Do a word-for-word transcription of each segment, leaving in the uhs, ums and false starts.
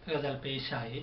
गज़ल पेश आहे।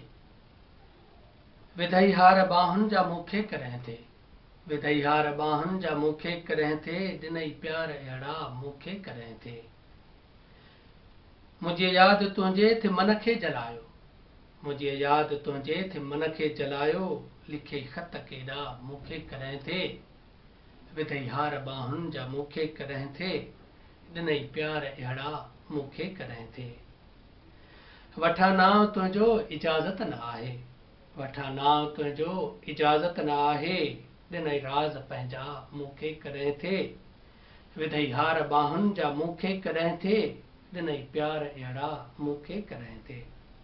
विधई हार बाहुनि जा मूंखे करें थे, विधई हार बाहुनि जा मूंखे करें थे, ॾिनई प्यार अहिड़ा मूंखे करें थे। मुंहिंजी यादि तुंहिंजे थे मन खे जलायो, मुंहिंजी यादि तुंहिंजे थे मन खे जलायो, लिखे ख़त केॾा मूंखे करें थे। विधई हार बाहुनि जा मूंखे करें थे, ॾिनई प्यार अहिड़ा मूंखे करें थे। वठां नाव तुंहिंजो इजाज़त न आहे, वठां नाव तुंहिंजो इजाज़त न आहे, ॾिनई राज़ पंहिंजा मूंखे करें थे। विधई हार बाहुनि जा मूंखे करें थे, ॾिनई प्यार अहिड़ा मूंखे करें थे।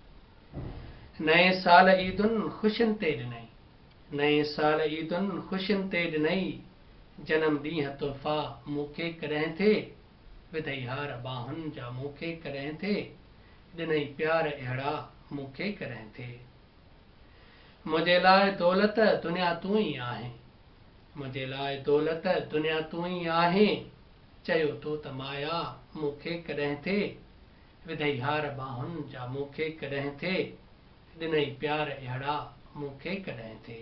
नए साल ईदुनि ख़ुशियुनि ते ॾिनई, नए साल ईदुनि ख़ुशियुनि ते ॾिनई, जनम ॾींहं तोहफ़ा मूंखे करें थे। विधई हार बाहुनि जा मूंखे करें थे, ॾिनई प्यार अहिड़ा मूंखे करें थे। मुंहिंजे लाइ दौलत दुनिया तूं ई आहे, मुंहिंजे लाइ दौलत दुनिया तूं ई आहे, चयो तो त माया मूंखे करें थे। विधई हार बाहुनि जा मूंखे करें थे, ॾिनई प्यार अहिड़ा मूंखे करें थे।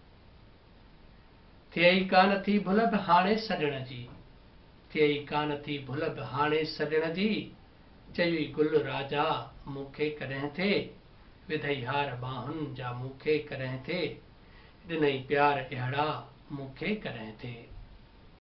थियई कान थी भुल बि हाणे सॾण जी, थियई कान थी भुल बि हाणे सॾण जी, चयुई गुल राजा मूंखे करें थे। विधई हार बाहुनि जा मूंखे करें थे, ॾिनई प्यार अहिड़ा मूंखे करें थे।